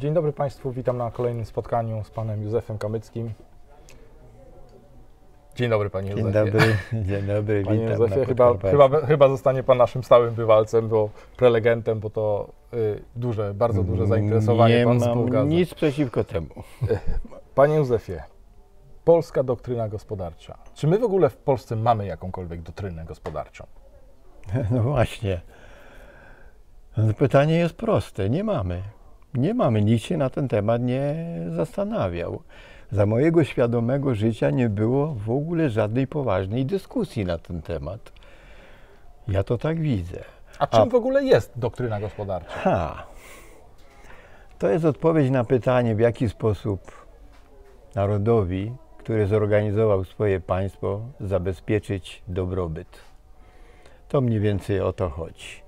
Dzień dobry Państwu, witam na kolejnym spotkaniu z panem Józefem Kamyckim. Dzień dobry Panie Józefie. Dzień dobry, Panie witam Józefie, na chyba zostanie Pan naszym stałym bywalcem, bo prelegentem, bo to bardzo duże zainteresowanie Pan współgadza. Nie mam nic przeciwko temu. Panie Józefie, polska doktryna gospodarcza. Czy my w ogóle w Polsce mamy jakąkolwiek doktrynę gospodarczą? No właśnie. Pytanie jest proste. Nie mamy. Nie mamy. Nikt się na ten temat nie zastanawiał. Za mojego świadomego życia nie było w ogóle żadnej poważnej dyskusji na ten temat. Ja to tak widzę. A czym w ogóle jest doktryna gospodarcza? To jest odpowiedź na pytanie, w jaki sposób narodowi, który zorganizował swoje państwo, zabezpieczyć dobrobyt. To mniej więcej o to chodzi.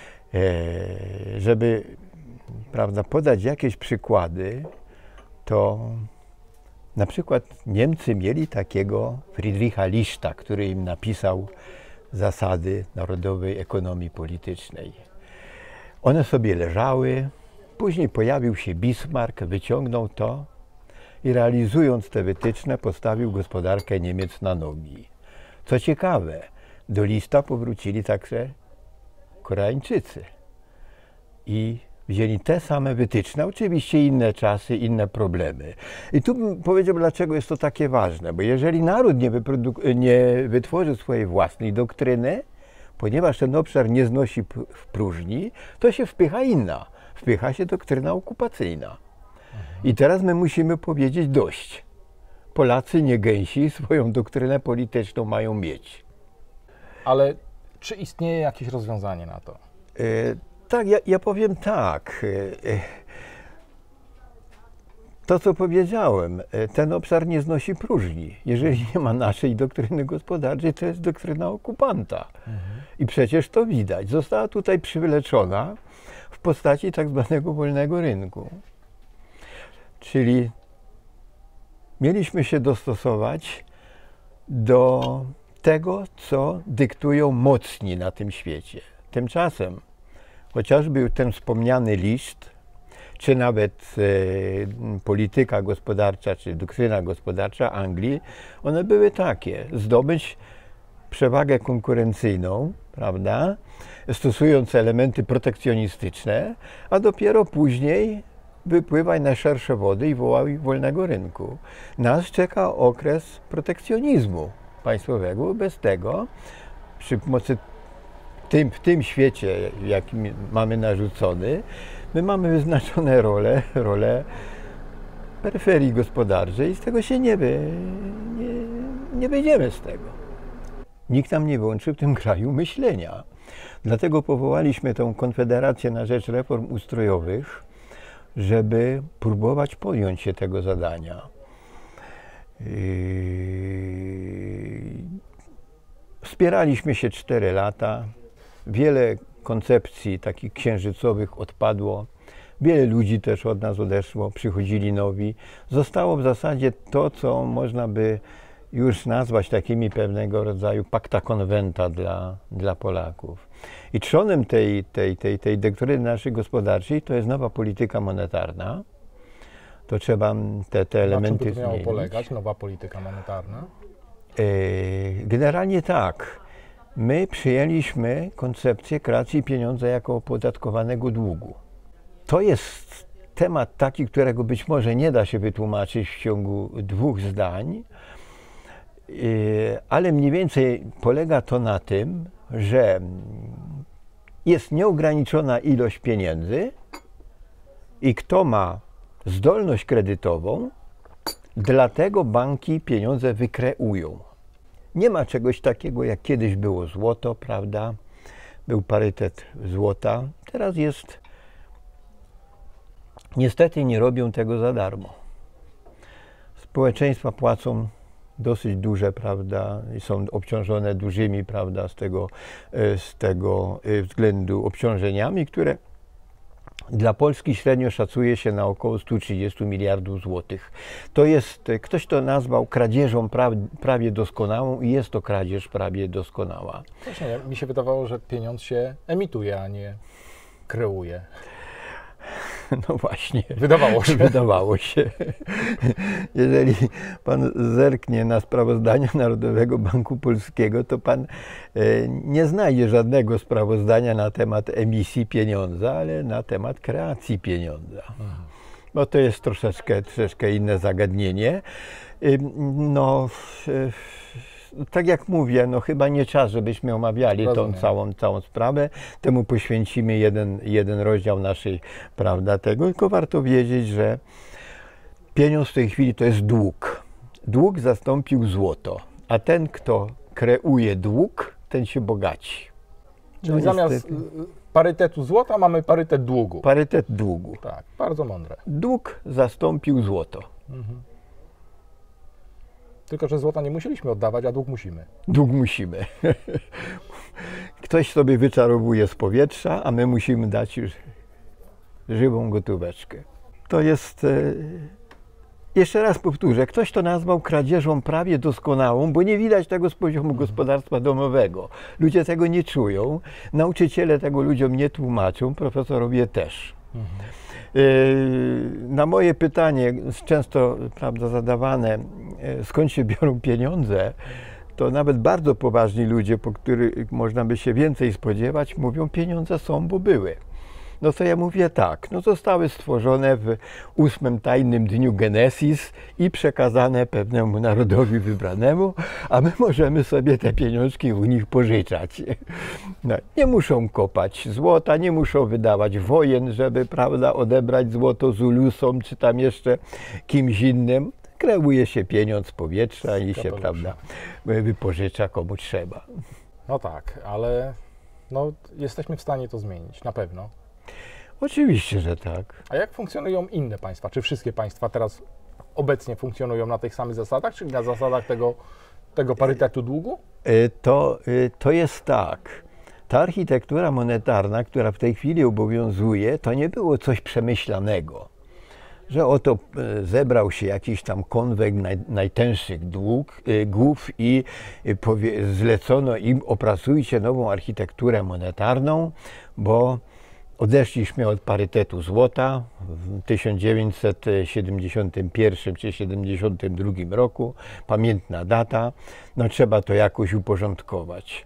Żeby, prawda, podać jakieś przykłady, to na przykład Niemcy mieli takiego Friedricha Lichta, który im napisał zasady narodowej ekonomii politycznej. One sobie leżały, później pojawił się Bismarck, wyciągnął to i realizując te wytyczne postawił gospodarkę Niemiec na nogi. Co ciekawe, do Lichta powrócili także Koreańczycy i wzięli te same wytyczne, oczywiście inne czasy, inne problemy. I tu bym powiedział, dlaczego jest to takie ważne, bo jeżeli naród nie wytworzy swojej własnej doktryny, ponieważ ten obszar nie znosi w próżni, to się wpycha się doktryna okupacyjna. I teraz my musimy powiedzieć dość. Polacy nie gęsi swoją doktrynę polityczną mają mieć. Ale czy istnieje jakieś rozwiązanie na to? Tak, ja powiem tak. To, co powiedziałem, ten obszar nie znosi próżni. Jeżeli nie ma naszej doktryny gospodarczej, to jest doktryna okupanta. I przecież to widać. Została tutaj przywleczona w postaci tak zwanego wolnego rynku. Czyli mieliśmy się dostosować do tego, co dyktują mocni na tym świecie. Tymczasem chociażby ten wspomniany Licht, czy nawet polityka gospodarcza, czy doktryna gospodarcza Anglii, one były takie: zdobyć przewagę konkurencyjną, prawda, stosując elementy protekcjonistyczne, a dopiero później wypływaj na szersze wody i wołaj wolnego rynku. Nas czeka okres protekcjonizmu państwowego. Bez tego, przy pomocy w tym świecie, jaki mamy narzucony, my mamy wyznaczone role peryferii gospodarczej i z tego się nie wyjdziemy z tego. Nikt nam nie wyłączy w tym kraju myślenia. Dlatego powołaliśmy tę Konfederację na rzecz Reform Ustrojowych, żeby próbować podjąć się tego zadania. Wspieraliśmy się 4 lata. Wiele koncepcji takich księżycowych odpadło. Wiele ludzi też od nas odeszło, przychodzili nowi. Zostało w zasadzie to, co można by już nazwać takimi pewnego rodzaju pacta conventa dla Polaków. I trzonem tej doktryny naszej gospodarczej to jest nowa polityka monetarna. To trzeba te elementy zmienić. Na czym to miało polegać, nowa polityka monetarna? Generalnie tak. My przyjęliśmy koncepcję kreacji pieniądza jako opodatkowanego długu. To jest temat taki, którego być może nie da się wytłumaczyć w ciągu 2 zdań, ale mniej więcej polega to na tym, że jest nieograniczona ilość pieniędzy i kto ma zdolność kredytową, dlatego banki pieniądze wykreują. Nie ma czegoś takiego, jak kiedyś było złoto, prawda? Był parytet złota. Teraz jest... Niestety nie robią tego za darmo. Społeczeństwa płacą dosyć duże, prawda? I są obciążone dużymi, prawda, z tego względu obciążeniami, które dla Polski średnio szacuje się na około 130 miliardów złotych. To jest, ktoś to nazwał kradzieżą prawie doskonałą i jest to kradzież prawie doskonała. Właśnie, mi się wydawało, że pieniądz się emituje, a nie kreuje. No właśnie. Wydawało się. Wydawało się. Jeżeli pan zerknie na sprawozdania Narodowego Banku Polskiego, to pan nie znajdzie żadnego sprawozdania na temat emisji pieniądza, ale na temat kreacji pieniądza. Bo to jest troszeczkę inne zagadnienie. No, tak jak mówię, no chyba nie czas, żebyśmy omawiali tą całą sprawę. Temu poświęcimy jeden rozdział naszej, prawda, tego. Tylko warto wiedzieć, że pieniądz w tej chwili to jest dług. Dług zastąpił złoto, a ten, kto kreuje dług, ten się bogaci. Czyli zamiast parytetu złota mamy parytet długu. Parytet długu. Tak, bardzo mądre. Dług zastąpił złoto. Tylko że złota nie musieliśmy oddawać, a dług musimy. Dług musimy. Ktoś sobie wyczarowuje z powietrza, a my musimy dać już żywą gotóweczkę. To jest, jeszcze raz powtórzę, ktoś to nazwał kradzieżą prawie doskonałą, bo nie widać tego z poziomu gospodarstwa domowego. Ludzie tego nie czują, nauczyciele tego ludziom nie tłumaczą, profesorowie też. Na moje pytanie, często, prawda, zadawane, skąd się biorą pieniądze, to nawet bardzo poważni ludzie, po których można by się więcej spodziewać, mówią, pieniądze są, bo były. No to ja mówię tak, no zostały stworzone w 8 tajnym dniu Genesis i przekazane pewnemu narodowi wybranemu, a my możemy sobie te pieniążki u nich pożyczać. No, nie muszą kopać złota, nie muszą wydawać wojen, żeby, prawda, odebrać złoto Zulusom czy tam jeszcze kimś innym. Kreuje się pieniądz z powietrza i się, prawda, wypożycza komu trzeba. No tak, ale no, jesteśmy w stanie to zmienić, na pewno. Oczywiście, że tak. A jak funkcjonują inne państwa? Czy wszystkie państwa teraz obecnie funkcjonują na tych samych zasadach, czyli na zasadach tego parytetu długu? To jest tak. Ta architektura monetarna, która w tej chwili obowiązuje, to nie było coś przemyślanego. Że oto zebrał się jakiś tam konwent najtęższych głów i zlecono im, opracujcie nową architekturę monetarną, bo odeszliśmy od parytetu złota w 1971 czy 1972 roku, pamiętna data, no trzeba to jakoś uporządkować.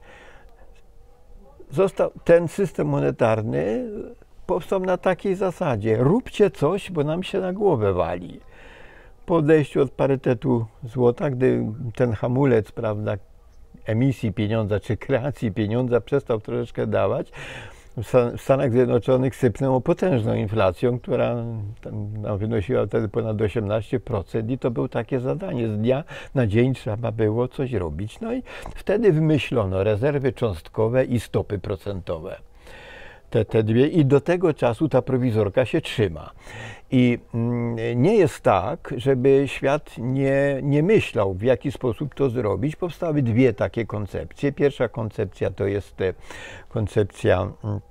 Ten system monetarny powstał na takiej zasadzie, róbcie coś, bo nam się na głowę wali. Po odejściu od parytetu złota, gdy ten hamulec, prawda, emisji pieniądza czy kreacji pieniądza przestał troszeczkę dawać, w Stanach Zjednoczonych sypnęło potężną inflacją, która wynosiła wtedy ponad 18% i to było takie zadanie. Z dnia na dzień trzeba było coś robić. No i wtedy wymyślono rezerwy cząstkowe i stopy procentowe. Te dwie i do tego czasu ta prowizorka się trzyma. I nie jest tak, żeby świat nie myślał, w jaki sposób to zrobić. Powstały dwie takie koncepcje. Pierwsza koncepcja to jest koncepcja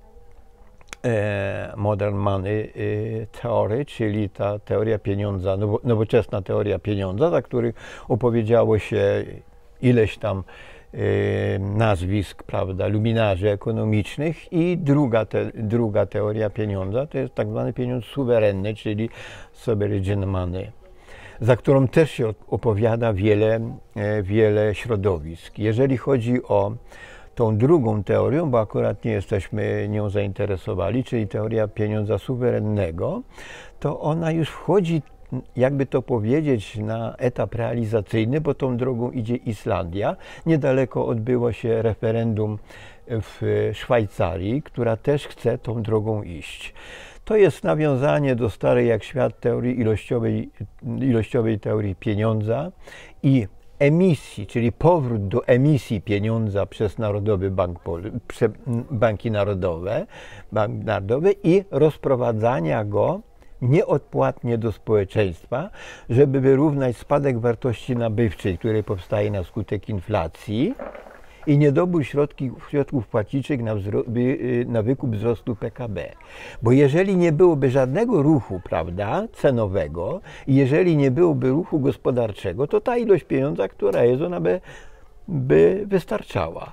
Modern Money Theory, czyli ta teoria pieniądza, nowoczesna teoria pieniądza, za których opowiedziało się ileś tam nazwisk, prawda, luminarzy ekonomicznych, i druga teoria pieniądza to jest tak zwany pieniądz suwerenny, czyli sovereign money, za którą też się opowiada wiele środowisk. Jeżeli chodzi o tą drugą teorią, bo akurat nie jesteśmy nią zainteresowani, czyli teoria pieniądza suwerennego, to ona już wchodzi, jakby to powiedzieć, na etap realizacyjny, bo tą drogą idzie Islandia. Niedaleko odbyło się referendum w Szwajcarii, która też chce tą drogą iść. To jest nawiązanie do starej jak świat teorii ilościowej teorii pieniądza i emisji, czyli powrót do emisji pieniądza przez Narodowy Bank Banki Narodowe i rozprowadzania go nieodpłatnie do społeczeństwa, żeby wyrównać spadek wartości nabywczej, który powstaje na skutek inflacji, i niedobór środków płatniczych na wykup wzrostu PKB. Bo jeżeli nie byłoby żadnego ruchu, prawda, cenowego, i jeżeli nie byłoby ruchu gospodarczego, to ta ilość pieniądza, która jest, ona by wystarczała.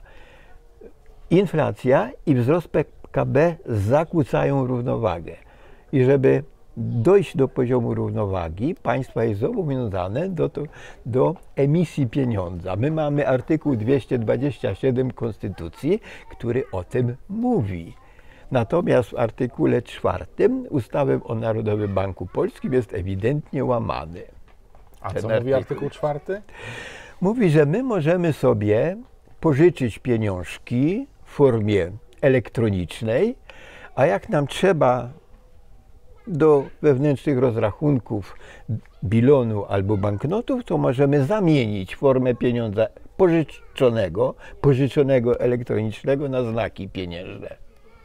Inflacja i wzrost PKB zakłócają równowagę. I żeby dojść do poziomu równowagi, państwa jest zobowiązane do emisji pieniądza. My mamy artykuł 227 Konstytucji, który o tym mówi. Natomiast w artykule 4 ustawy o Narodowym Banku Polskim jest ewidentnie łamany. A co mówi artykuł 4? Mówi, że my możemy sobie pożyczyć pieniążki w formie elektronicznej, a jak nam trzeba do wewnętrznych rozrachunków bilonu albo banknotów, to możemy zamienić formę pieniądza pożyczonego elektronicznego na znaki pieniężne.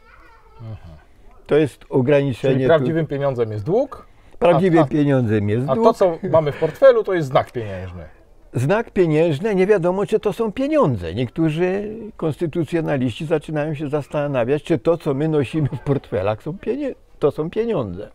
To jest ograniczenie. Czyli prawdziwym pieniądzem jest dług? Prawdziwym pieniądzem jest dług. A to, co mamy w portfelu, to jest znak pieniężny. Znak pieniężny, nie wiadomo, czy to są pieniądze. Niektórzy konstytucjonaliści zaczynają się zastanawiać, czy to, co my nosimy w portfelach, to są pieniądze.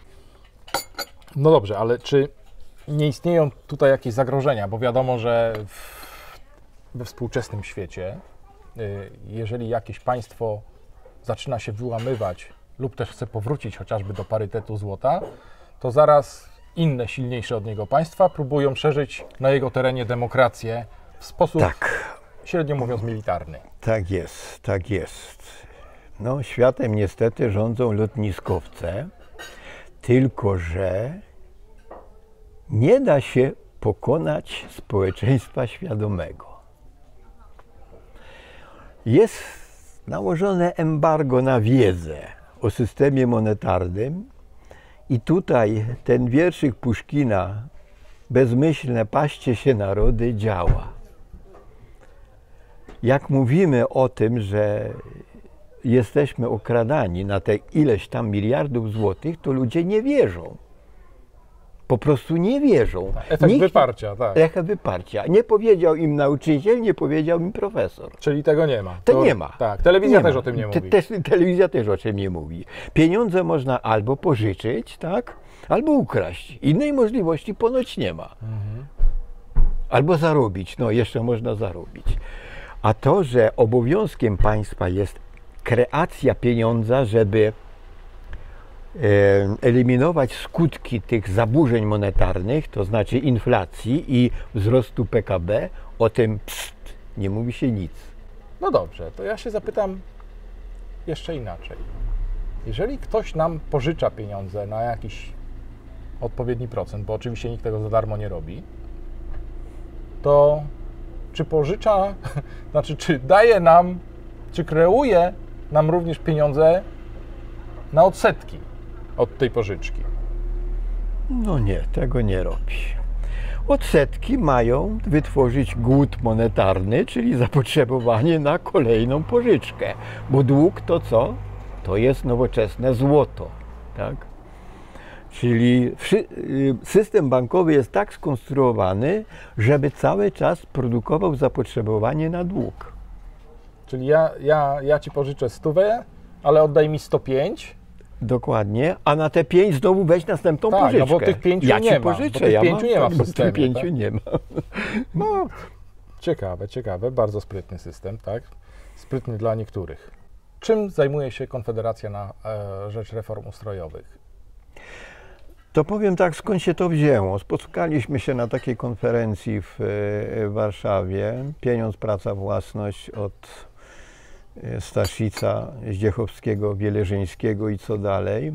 No dobrze, ale czy nie istnieją tutaj jakieś zagrożenia? Bo wiadomo, że we współczesnym świecie, jeżeli jakieś państwo zaczyna się wyłamywać lub też chce powrócić chociażby do parytetu złota, to zaraz inne, silniejsze od niego państwa próbują szerzyć na jego terenie demokrację w sposób, średnio mówiąc, militarny. Tak jest, tak jest. No, światem niestety rządzą lotniskowce, tylko że nie da się pokonać społeczeństwa świadomego. Jest nałożone embargo na wiedzę o systemie monetarnym i tutaj ten wierszyk Puszkina, bezmyślne paście się narody, działa. Jak mówimy o tym, że jesteśmy okradani na te ileś tam miliardów złotych, to ludzie nie wierzą. Po prostu nie wierzą. Efekt wyparcia, tak. Efekt wyparcia. Nie powiedział im nauczyciel, nie powiedział im profesor. Czyli tego nie ma. To nie ma. Tak, telewizja też o tym nie mówi. Telewizja też o tym nie mówi. Pieniądze można albo pożyczyć, tak, albo ukraść. Innej możliwości ponoć nie ma. Albo zarobić. No, jeszcze można zarobić. A to, że obowiązkiem państwa jest kreacja pieniądza, żeby eliminować skutki tych zaburzeń monetarnych, to znaczy inflacji i wzrostu PKB, o tym nie mówi się nic. No dobrze, to ja się zapytam jeszcze inaczej. Jeżeli ktoś nam pożycza pieniądze na jakiś odpowiedni procent, bo oczywiście nikt tego za darmo nie robi, to czy pożycza, znaczy czy daje nam, czy kreuje nam również pieniądze na odsetki od tej pożyczki? No nie, tego nie robi. Odsetki mają wytworzyć głód monetarny, czyli zapotrzebowanie na kolejną pożyczkę. Bo dług to co? To jest nowoczesne złoto. Tak? Czyli system bankowy jest tak skonstruowany, żeby cały czas produkował zapotrzebowanie na dług. Czyli ja Ci pożyczę 100, ale oddaj mi 105. Dokładnie, a na te 5 znowu weź następną pożyczkę. No bo tych 5 ja nie ci ma. pożyczę, Bo tych 5 nie ma w systemie. Tych 5 nie ma. No, ciekawe, bardzo sprytny system, tak? Sprytny dla niektórych. Czym zajmuje się Konfederacja na rzecz reform ustrojowych? To powiem tak, skąd się to wzięło. Spotkaliśmy się na takiej konferencji w Warszawie. Pieniądz, praca, własność od Staszica, Zdziechowskiego, Wieleżyńskiego i co dalej.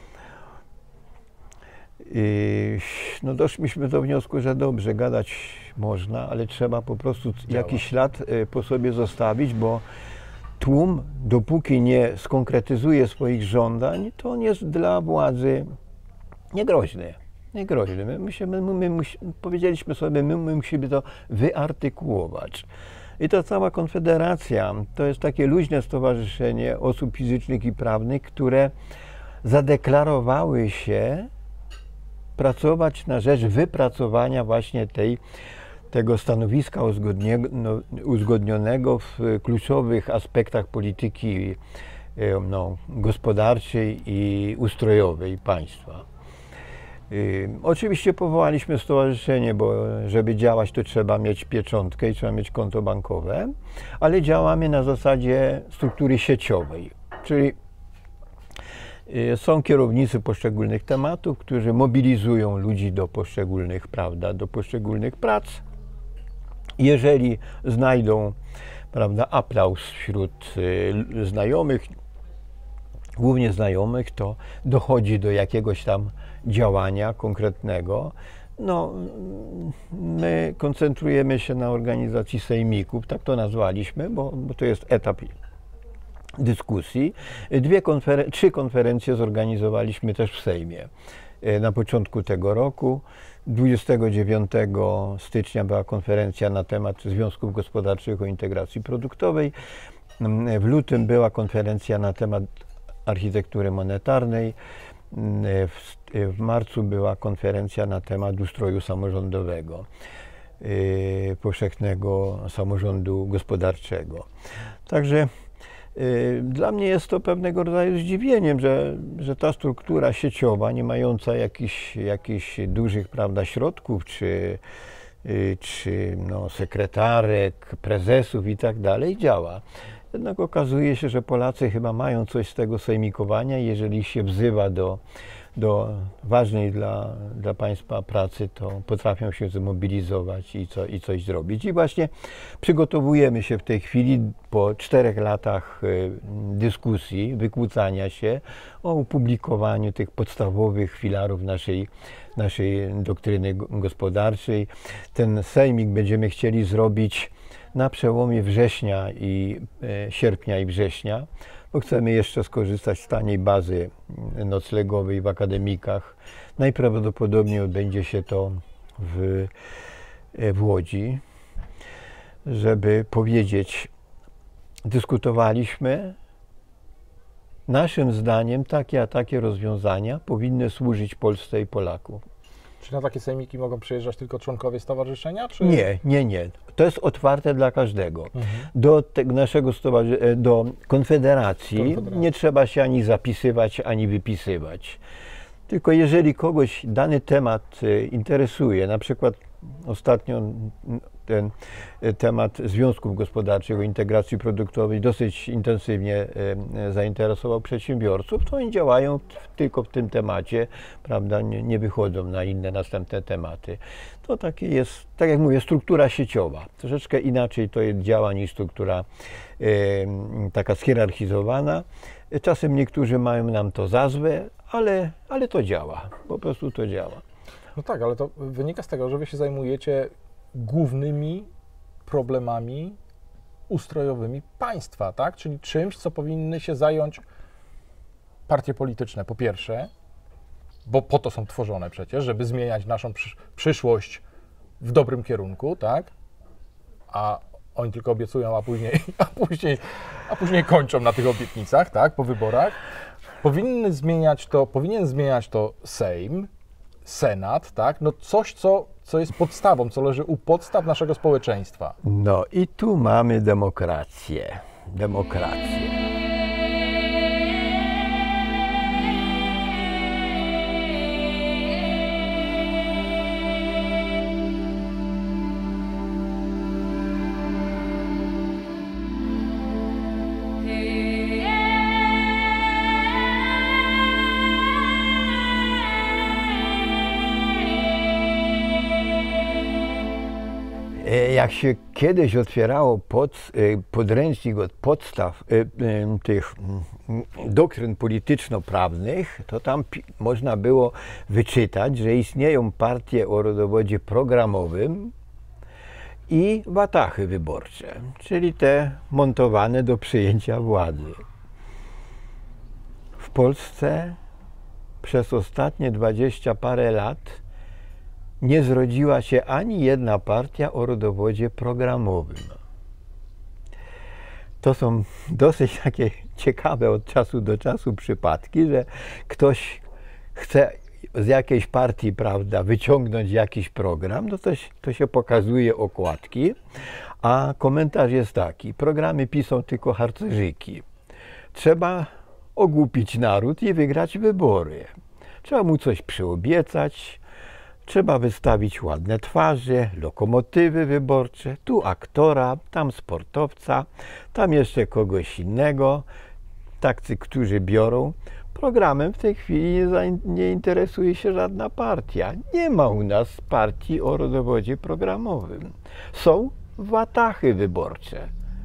No doszliśmy do wniosku, że dobrze, gadać można, ale trzeba po prostu jakiś ślad po sobie zostawić, bo tłum, dopóki nie skonkretyzuje swoich żądań, to on jest dla władzy niegroźny. Niegroźny. Powiedzieliśmy sobie, my musimy to wyartykułować. I ta cała Konfederacja to jest takie luźne stowarzyszenie osób fizycznych i prawnych, które zadeklarowały się pracować na rzecz wypracowania właśnie tego stanowiska uzgodnionego w kluczowych aspektach polityki gospodarczej i ustrojowej państwa. Oczywiście powołaliśmy stowarzyszenie, bo żeby działać, to trzeba mieć pieczątkę i trzeba mieć konto bankowe, ale działamy na zasadzie struktury sieciowej, czyli Są kierownicy poszczególnych tematów, którzy mobilizują ludzi do poszczególnych, prawda, do poszczególnych prac. Jeżeli znajdą, prawda, aplauz wśród znajomych, głównie znajomych, to dochodzi do jakiegoś tam działania konkretnego. No, my koncentrujemy się na organizacji sejmików, tak to nazwaliśmy, bo to jest etap dyskusji. 3 konferencje zorganizowaliśmy też w Sejmie na początku tego roku. 29 stycznia była konferencja na temat związków gospodarczych o integracji produktowej. W lutym była konferencja na temat architektury monetarnej. W marcu była konferencja na temat ustroju samorządowego, powszechnego samorządu gospodarczego. Także dla mnie jest to pewnego rodzaju zdziwieniem, że ta struktura sieciowa, nie mająca jakichś dużych, prawda, środków, czy no, sekretarek, prezesów i tak dalej, działa. Jednak okazuje się, że Polacy chyba mają coś z tego sejmikowania. Jeżeli się wzywa do ważnej dla państwa pracy, to potrafią się zmobilizować i coś zrobić. I właśnie przygotowujemy się w tej chwili po 4 latach dyskusji, wykłócania się o opublikowaniu tych podstawowych filarów naszej doktryny gospodarczej. Ten sejmik będziemy chcieli zrobić na przełomie sierpnia i września, bo chcemy jeszcze skorzystać z taniej bazy noclegowej w akademikach. Najprawdopodobniej odbędzie się to w Łodzi, żeby powiedzieć, dyskutowaliśmy, naszym zdaniem takie a takie rozwiązania powinny służyć Polsce i Polakom. Czy na takie sejmiki mogą przyjeżdżać tylko członkowie stowarzyszenia? Czy... Nie. To jest otwarte dla każdego. Do naszego do konfederacji nie trzeba się ani zapisywać, ani wypisywać. Tylko jeżeli kogoś dany temat interesuje, na przykład ostatnio ten temat związków gospodarczych, o integracji produktowej dosyć intensywnie zainteresował przedsiębiorców, to oni działają tylko w tym temacie, prawda, nie wychodzą na inne następne tematy. To takie jest, tak jak mówię, struktura sieciowa. Troszeczkę inaczej to działa niż struktura taka schierarchizowana. Czasem niektórzy mają nam to za złe, ale to działa, po prostu to działa. No tak, ale to wynika z tego, że wy się zajmujecie głównymi problemami ustrojowymi państwa, tak? Czyli czymś, co powinny się zająć partie polityczne, po pierwsze, bo po to są tworzone przecież, żeby zmieniać naszą przyszłość w dobrym kierunku, tak? A oni tylko obiecują, a później kończą na tych obietnicach, tak? Po wyborach. Powinien zmieniać to Sejm, Senat, tak? No coś, co jest podstawą, co leży u podstaw naszego społeczeństwa. No i tu mamy demokrację. Jak się kiedyś otwierało podręcznik od podstaw tych doktryn polityczno-prawnych, to tam można było wyczytać, że istnieją partie o rodowodzie programowym i watachy wyborcze, czyli te montowane do przejęcia władzy. W Polsce przez ostatnie 20 parę lat nie zrodziła się ani jedna partia o rodowodzie programowym. To są dosyć takie ciekawe od czasu do czasu przypadki, że ktoś chce z jakiejś partii, prawda, wyciągnąć jakiś program, no to się pokazuje okładki, a komentarz jest taki: programy piszą tylko harcerzyki. Trzeba ogłupić naród i wygrać wybory. Trzeba mu coś przyobiecać, trzeba wystawić ładne twarze, lokomotywy wyborcze, tu aktora, tam sportowca, tam jeszcze kogoś innego. tacy, którzy biorą. Programem w tej chwili nie interesuje się żadna partia. Nie ma u nas partii o rodowodzie programowym. Są watachy wyborcze.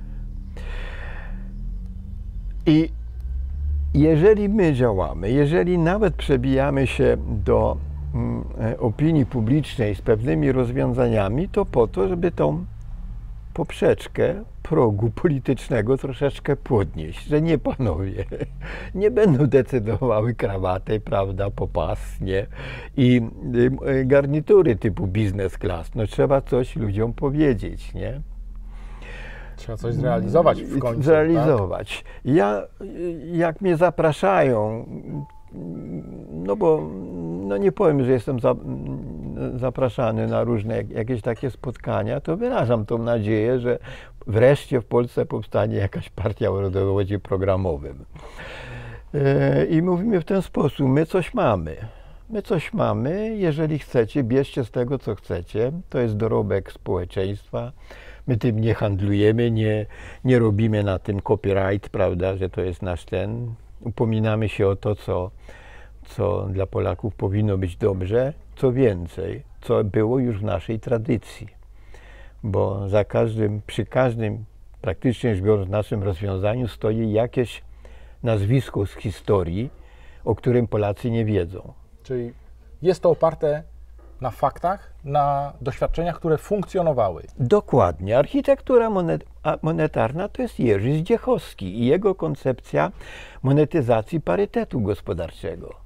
I jeżeli my działamy, jeżeli nawet przebijamy się do opinii publicznej z pewnymi rozwiązaniami, to po to, żeby tą poprzeczkę progu politycznego troszeczkę podnieść, że nie, panowie, nie będą decydowały krawaty, prawda, popasnie i garnitury typu business class. No trzeba coś ludziom powiedzieć, nie? Trzeba coś zrealizować w końcu. Zrealizować. Tak? Ja, jak mnie zapraszają, no bo no nie powiem, że jestem zapraszany na różne jakieś takie spotkania, to wyrażam tą nadzieję, że wreszcie w Polsce powstanie jakaś partia o rodowodzie programowym. I mówimy w ten sposób, my coś mamy. My coś mamy, jeżeli chcecie, bierzcie z tego, co chcecie. To jest dorobek społeczeństwa. My tym nie handlujemy, nie robimy na tym copyright, prawda, że to jest nasz ten. Upominamy się o to, co dla Polaków powinno być dobrze. Co więcej, co było już w naszej tradycji. Bo przy każdym, praktycznie rzecz biorąc, naszym rozwiązaniu stoi jakieś nazwisko z historii, o którym Polacy nie wiedzą. Czyli jest to oparte na faktach, na doświadczeniach, które funkcjonowały. Dokładnie. Architektura monetarna to jest Jerzy Zdziechowski i jego koncepcja monetyzacji parytetu gospodarczego.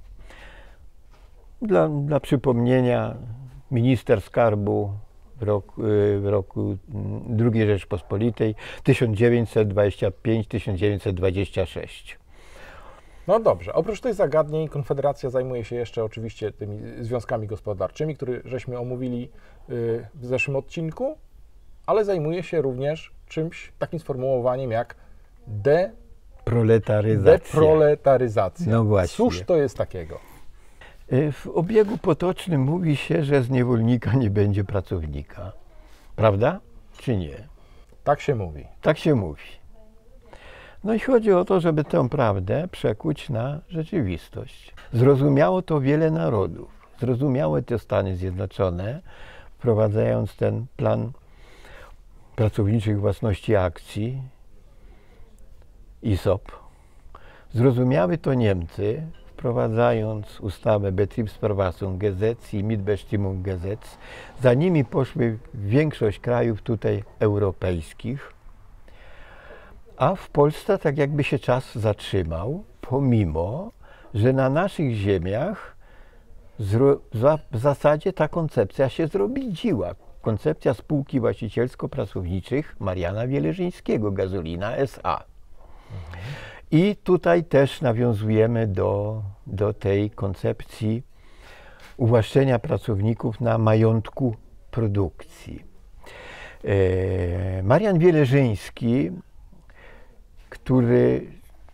Dla przypomnienia, minister skarbu w roku II Rzeczpospolitej 1925-1926. No dobrze, oprócz tych zagadnień Konfederacja zajmuje się jeszcze oczywiście tymi związkami gospodarczymi, które żeśmy omówili w zeszłym odcinku, ale zajmuje się również czymś takim sformułowaniem jak deproletaryzacja. No właśnie. Cóż to jest takiego? W obiegu potocznym mówi się, że z niewolnika nie będzie pracownika. Prawda? Czy nie? Tak się mówi. Tak się mówi. No i chodzi o to, żeby tę prawdę przekuć na rzeczywistość. Zrozumiało to wiele narodów. Zrozumiały te Stany Zjednoczone, wprowadzając ten plan pracowniczych własności akcji, ISOP. Zrozumiały to Niemcy, wprowadzając ustawę Betriebsverfassungsgesetz i Mitbestimmungsgesetz. Za nimi poszły większość krajów tutaj europejskich. A w Polsce tak jakby się czas zatrzymał, pomimo że na naszych ziemiach w zasadzie ta koncepcja się zrobiła. Koncepcja spółki właścicielsko-pracowniczych Mariana Wieleżyńskiego, Gazolina S.A. I tutaj też nawiązujemy do tej koncepcji uwłaszczenia pracowników na majątku produkcji. Marian Wieleżyński, który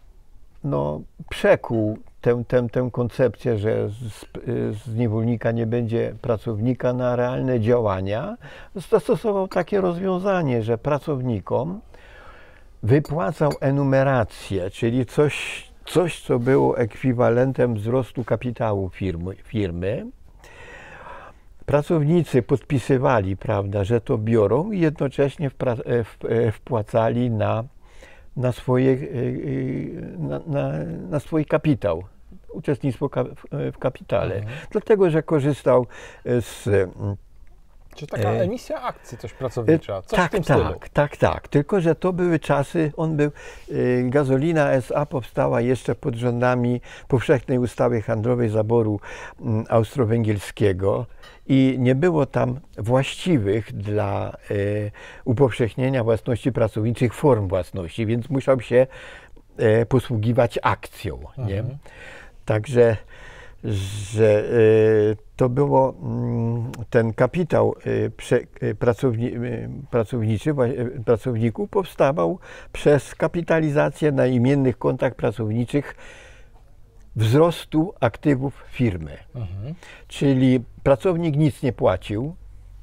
przekuł tę koncepcję, że z niewolnika nie będzie pracownika na realne działania, zastosował takie rozwiązanie, że pracownikom wypłacał enumerację, czyli coś, co było ekwiwalentem wzrostu kapitału firmy. Pracownicy podpisywali, prawda, że to biorą i jednocześnie wpłacali na swój kapitał, uczestnictwo w kapitale. Dlatego, że korzystał z... Czy taka emisja akcji, coś pracownicza, coś w tym stylu? Tak. Tylko, że to były czasy, Gazolina S.A. powstała jeszcze pod rządami powszechnej ustawy handlowej zaboru austro-węgierskiego i nie było tam właściwych dla upowszechnienia własności pracowniczych form własności, więc musiał się posługiwać akcją. Nie? Także że to było ten kapitał pracowników powstawał przez kapitalizację na imiennych kontach pracowniczych wzrostu aktywów firmy. Czyli pracownik nic nie płacił,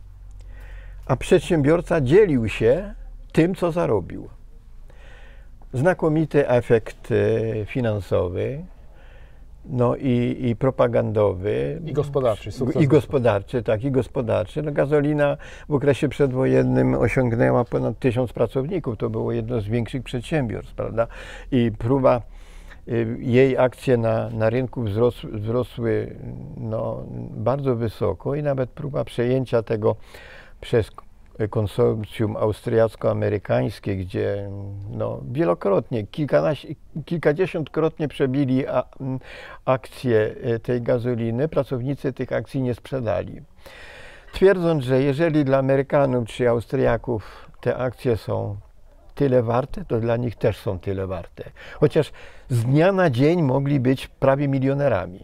a przedsiębiorca dzielił się tym, co zarobił. znakomity efekt finansowy, no i propagandowy. I gospodarczy. I gospodarczy, tak, i gospodarczy. No, gazolina w okresie przedwojennym osiągnęła ponad 1000 pracowników. To było jedno z większych przedsiębiorstw, prawda? I próba, jej akcje na rynku wzrosły no, bardzo wysoko i nawet próba przejęcia tego przez konsorcjum austriacko-amerykańskie, gdzie no, wielokrotnie, kilkadziesiątkrotnie przebili akcje tej gazoliny, pracownicy tych akcji nie sprzedali. Twierdząc, że jeżeli dla Amerykanów czy Austriaków te akcje są tyle warte, to dla nich też są tyle warte. Chociaż z dnia na dzień mogli być prawie milionerami.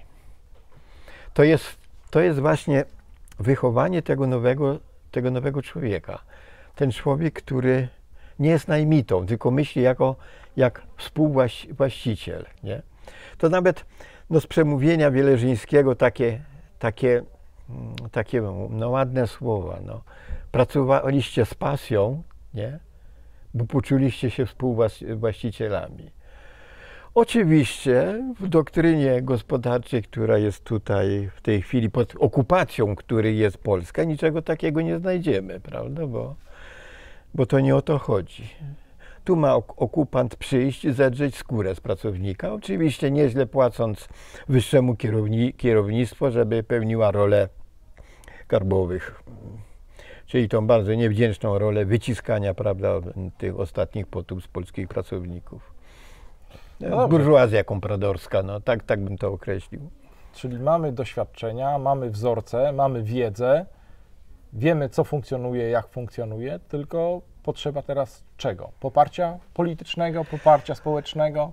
To jest właśnie wychowanie tego nowego człowieka. Ten człowiek, który nie jest najmitą, tylko myśli jak współwłaściciel. Nie? To nawet no, z przemówienia Wieleżyńskiego takie no, ładne słowa. No. Pracowaliście z pasją, nie? Bo poczuliście się współwłaścicielami. Oczywiście w doktrynie gospodarczej, która jest tutaj w tej chwili pod okupacją, której jest Polska, niczego takiego nie znajdziemy, prawda? Bo to nie o to chodzi. Tu ma okupant przyjść i zedrzeć skórę z pracownika, oczywiście nieźle płacąc wyższemu kierownictwu, żeby pełniła rolę karbowych. Czyli tą bardzo niewdzięczną rolę wyciskania, prawda, tych ostatnich potów z polskich pracowników. No, burżuazja kompradorska, no tak bym to określił. Czyli mamy doświadczenia, mamy wzorce, mamy wiedzę, wiemy co funkcjonuje, jak funkcjonuje, tylko potrzeba teraz czego? Poparcia politycznego, poparcia społecznego?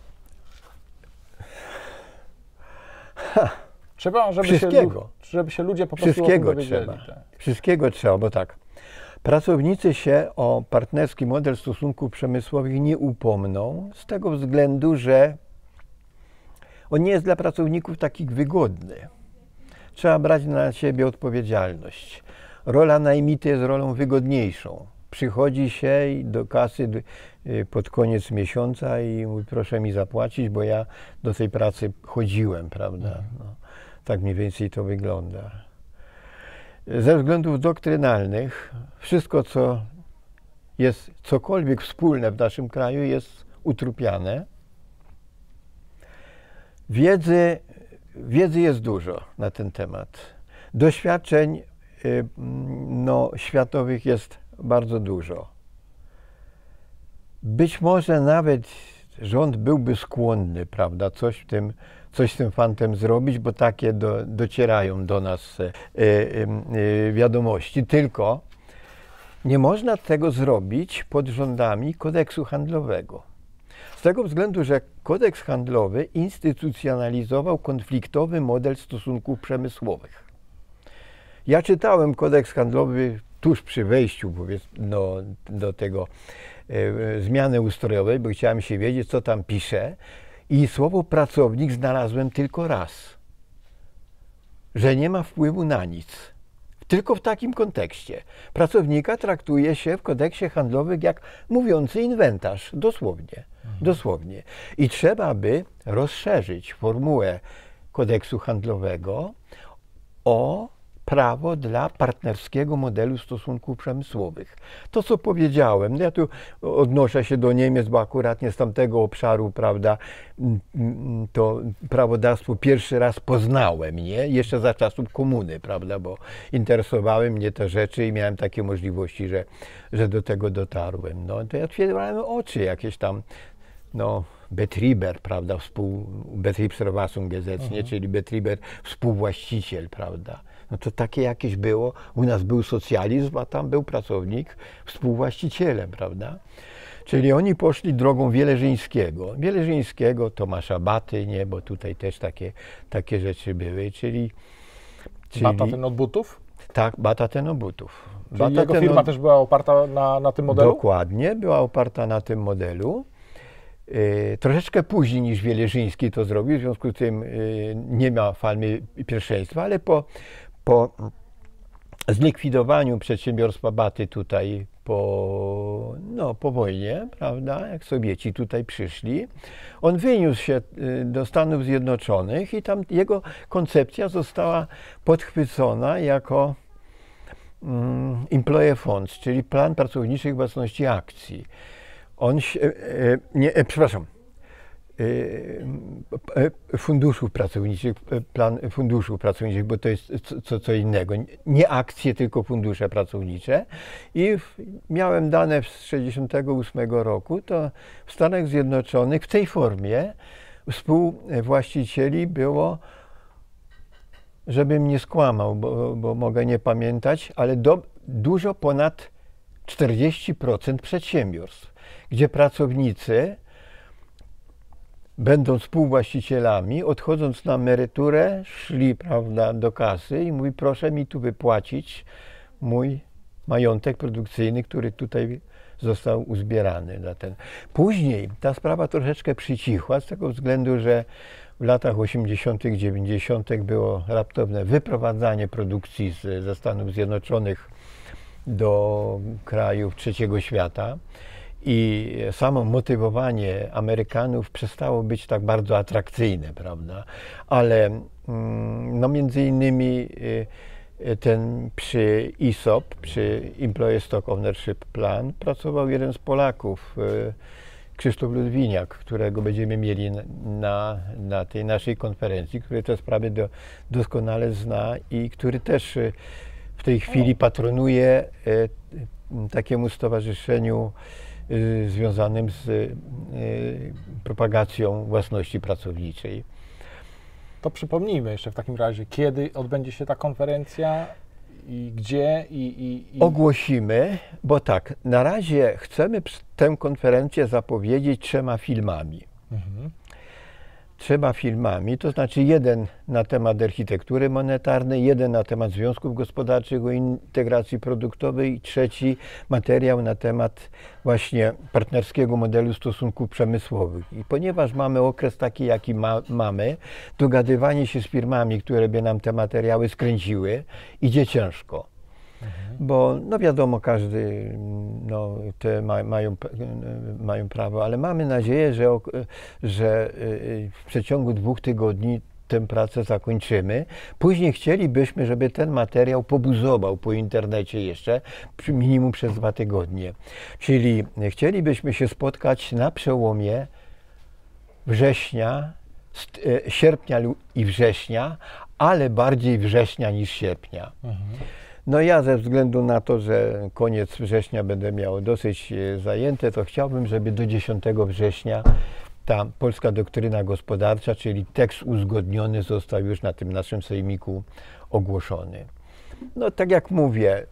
Trzeba, żeby się ludzie po prostu o tym dowiedzieli. Wszystkiego trzeba, bo tak. Pracownicy się o partnerski model stosunków przemysłowych nie upomną z tego względu, że on nie jest dla pracowników takich wygodny. Trzeba brać na siebie odpowiedzialność. Rola najmity jest rolą wygodniejszą. Przychodzi się do kasy pod koniec miesiąca i mówi, proszę mi zapłacić, bo ja do tej pracy chodziłem, prawda? No, tak mniej więcej to wygląda. Ze względów doktrynalnych wszystko, co jest cokolwiek wspólne w naszym kraju, jest utrupiane. Wiedzy jest dużo na ten temat. Doświadczeń no, światowych jest bardzo dużo. Być może nawet rząd byłby skłonny, prawda, coś z tym fantem zrobić, bo takie docierają do nas wiadomości. Tylko nie można tego zrobić pod rządami kodeksu handlowego. Z tego względu, że kodeks handlowy instytucjonalizował konfliktowy model stosunków przemysłowych. Ja czytałem kodeks handlowy tuż przy wejściu do tego zmiany ustrojowej, bo chciałem się wiedzieć, co tam pisze. I słowo pracownik znalazłem tylko raz, że nie ma wpływu na nic. Tylko w takim kontekście. Pracownika traktuje się w kodeksie handlowym jak mówiący inwentarz, dosłownie. I trzeba by rozszerzyć formułę kodeksu handlowego o prawo dla partnerskiego modelu stosunków przemysłowych. To, co powiedziałem, ja tu odnoszę się do Niemiec, bo akurat z tamtego obszaru, prawda, to prawodawstwo pierwszy raz poznałem, nie? Jeszcze za czasów komuny, prawda, bo interesowały mnie te rzeczy i miałem takie możliwości, że do tego dotarłem. No, to ja otwierałem oczy jakieś tam, no, Betriber, prawda, Betriebsverfassungsgesetz, nie? Czyli Betriber, współwłaściciel, prawda. No to takie jakieś było, u nas był socjalizm, a tam był pracownik współwłaścicielem, prawda? Czyli oni poszli drogą Wieleżyńskiego, Tomasza Baty, nie, bo tutaj też takie rzeczy były, czyli Bata ten od butów? Tak, Bata ten od butów. Czyli jego firma też była oparta na tym modelu? Dokładnie, była oparta na tym modelu. Troszeczkę później niż Wieleżyński to zrobił, w związku z tym nie ma formy pierwszeństwa, ale po zlikwidowaniu przedsiębiorstwa Baty tutaj po wojnie, prawda, jak Sowieci tutaj przyszli. On wyniósł się do Stanów Zjednoczonych i tam jego koncepcja została podchwycona jako Employee Funds, czyli plan pracowniczych własności akcji. Funduszów pracowniczych, plan funduszów pracowniczych, bo to jest co innego. Nie akcje, tylko fundusze pracownicze. I miałem dane z 1968 roku, to w Stanach Zjednoczonych w tej formie współwłaścicieli było, żebym nie skłamał, bo mogę nie pamiętać, ale dużo ponad 40% przedsiębiorstw, gdzie pracownicy, będąc współwłaścicielami, odchodząc na emeryturę, szli, prawda, do kasy i mówi, proszę mi tu wypłacić mój majątek produkcyjny, który tutaj został uzbierany. Później ta sprawa troszeczkę przycichła z tego względu, że w latach 80., 90. było raptowne wyprowadzanie produkcji ze Stanów Zjednoczonych do krajów trzeciego świata. I samo motywowanie Amerykanów przestało być tak bardzo atrakcyjne, prawda? Ale no między innymi przy ESOP, przy Employee Stock Ownership Plan, pracował jeden z Polaków, Krzysztof Ludwiniak, którego będziemy mieli na tej naszej konferencji, który te sprawy doskonale zna i który też w tej chwili patronuje takiemu stowarzyszeniu związanym z propagacją własności pracowniczej. To przypomnijmy jeszcze w takim razie, kiedy odbędzie się ta konferencja i gdzie Ogłosimy, bo tak, na razie chcemy tę konferencję zapowiedzieć 3 filmami. Trzema filmami, to znaczy jeden na temat architektury monetarnej, jeden na temat związków gospodarczych o integracji produktowej i 3 materiał na temat właśnie partnerskiego modelu stosunków przemysłowych. I ponieważ mamy okres taki, jaki mamy, dogadywanie się z firmami, które by nam te materiały skręciły, idzie ciężko. Bo no wiadomo, każdy mają prawo, ale mamy nadzieję, że w przeciągu 2 tygodni tę pracę zakończymy. Później chcielibyśmy, żeby ten materiał pobuzował po internecie jeszcze minimum przez 2 tygodnie. Czyli chcielibyśmy się spotkać na przełomie sierpnia i września, ale bardziej września niż sierpnia. No ja ze względu na to, że koniec września będę miał dosyć zajęte, to chciałbym, żeby do 10 września ta polska doktryna gospodarcza, czyli tekst uzgodniony, został już na tym naszym sejmiku ogłoszony. No tak jak mówię,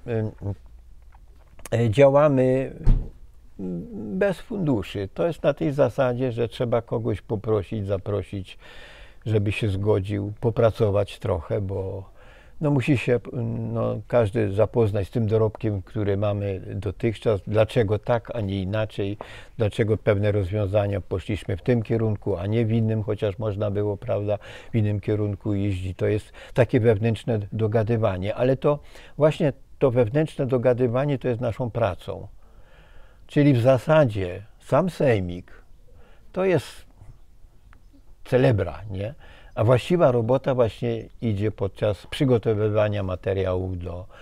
działamy bez funduszy. To jest na tej zasadzie, że trzeba kogoś poprosić, zaprosić, żeby się zgodził, popracować trochę, bo no musi się każdy zapoznać z tym dorobkiem, który mamy dotychczas, dlaczego tak, a nie inaczej, dlaczego pewne rozwiązania poszliśmy w tym kierunku, a nie w innym, chociaż można było, prawda, w innym kierunku jeździć. To jest takie wewnętrzne dogadywanie, ale to właśnie to wewnętrzne dogadywanie to jest naszą pracą. Czyli w zasadzie sam sejmik to jest celebra, nie? A właściwa robota właśnie idzie podczas przygotowywania materiałów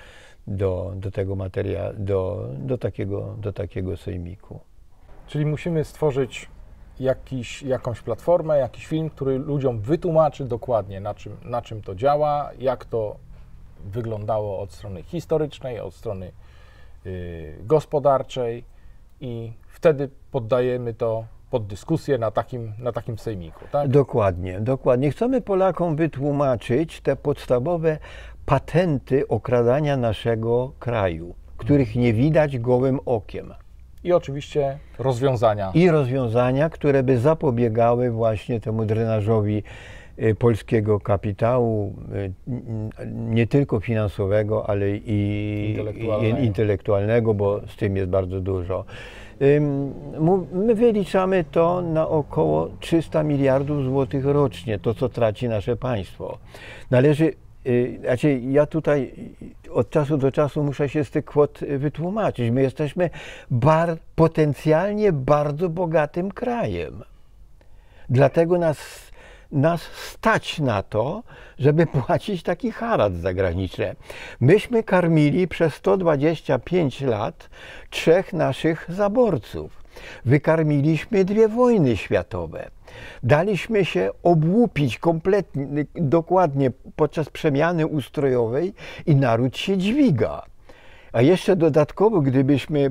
do takiego sejmiku. Czyli musimy stworzyć jakąś platformę, jakiś film, który ludziom wytłumaczy dokładnie, na czym to działa, jak to wyglądało od strony historycznej, od strony gospodarczej i wtedy poddajemy to pod dyskusję na takim sejmiku, tak? Dokładnie, dokładnie. Chcemy Polakom wytłumaczyć te podstawowe patenty okradania naszego kraju, których nie widać gołym okiem. I oczywiście rozwiązania. I rozwiązania, które by zapobiegały właśnie temu drenażowi polskiego kapitału, nie tylko finansowego, ale i intelektualnego, bo z tym jest bardzo dużo. My wyliczamy to na około 300 miliardów złotych rocznie, to co traci nasze państwo. Należy Znaczy, ja tutaj od czasu do czasu muszę się z tych kwot wytłumaczyć. My jesteśmy potencjalnie bardzo bogatym krajem. Dlatego nas stać na to, żeby płacić taki haracz zagraniczny. Myśmy karmili przez 125 lat 3 naszych zaborców. Wykarmiliśmy 2 wojny światowe. Daliśmy się obłupić kompletnie, dokładnie podczas przemiany ustrojowej i naród się dźwiga. A jeszcze dodatkowo, gdybyśmy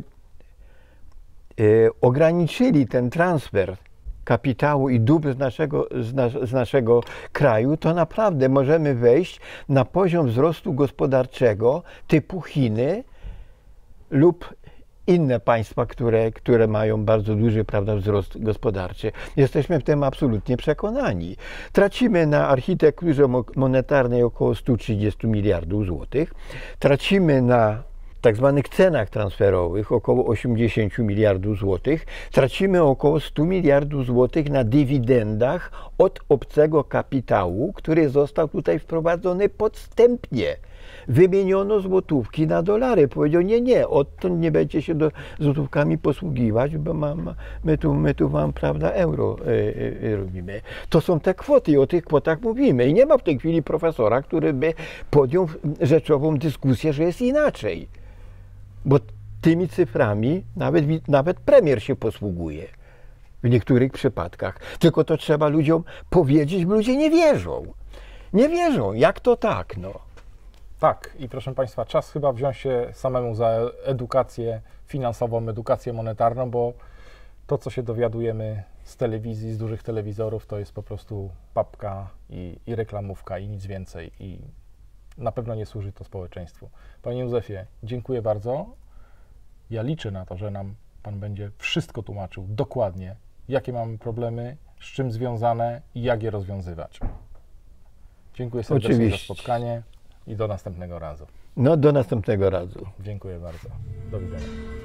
ograniczyli ten transfer kapitału i dóbr z naszego kraju, to naprawdę możemy wejść na poziom wzrostu gospodarczego typu Chiny lub inne państwa, które mają bardzo duży, prawda, wzrost gospodarczy. Jesteśmy w tym absolutnie przekonani. Tracimy na architekturze monetarnej około 130 miliardów złotych. Tracimy na tak zwanych cenach transferowych około 80 miliardów złotych. Tracimy około 100 miliardów złotych na dywidendach od obcego kapitału, który został tutaj wprowadzony podstępnie. Wymieniono złotówki na dolary. Powiedział, nie, odtąd nie będziecie się złotówkami posługiwać, bo my tu wam, prawda, euro robimy. To są te kwoty i o tych kwotach mówimy. I nie ma w tej chwili profesora, który by podjął rzeczową dyskusję, że jest inaczej. Bo tymi cyframi nawet premier się posługuje w niektórych przypadkach. Tylko to trzeba ludziom powiedzieć, bo ludzie nie wierzą. Nie wierzą. Jak to tak, no? Tak, i proszę Państwa, czas chyba wziąć się samemu za edukację finansową, edukację monetarną, bo to, co się dowiadujemy z telewizji, z dużych telewizorów, to jest po prostu papka i reklamówka i nic więcej. I na pewno nie służy to społeczeństwu. Panie Józefie, dziękuję bardzo. Ja liczę na to, że nam Pan będzie wszystko tłumaczył dokładnie, jakie mamy problemy, z czym związane i jak je rozwiązywać. Dziękuję serdecznie za spotkanie i do następnego razu. No, do następnego razu. Dziękuję bardzo. Do widzenia.